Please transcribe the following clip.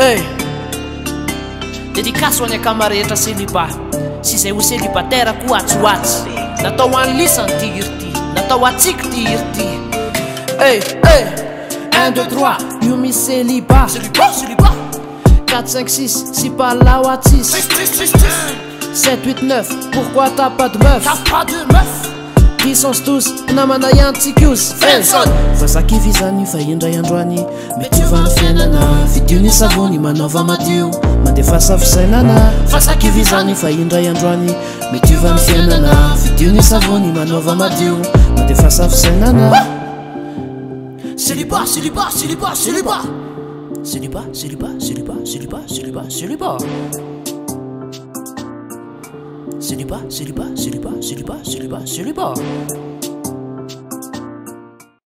Hey, dédicace ho an'ny akamarehetra célibat sy izay ho célibataire koa atsoatsy. Natao ho an'ny lisany ty hiri ty, natao atsika ty hiri ty. Hey, hey, 1, 2, 3, io misy célibat. Célibat, célibat. 4, 5, 6, si pas là ou à 6. 7, 8, 9, pourquoi t'as pas de meuf? T'as pas de meuf? Qui sont tous namana yantikus? Fasaki vizany fa indray androany metiovany fiainana vidiony savony manaova madio mandefa safisainana. Fasaki vizany fa indray androany metiovany fiainana vidiony savony manaova madio mandefa safisainana. Célibat, célibat, célibat, célibat. Célibat, célibat, célibat, célibat, célibat, célibat. Célibat, célibat, célibat, célibat, célibat, célibat.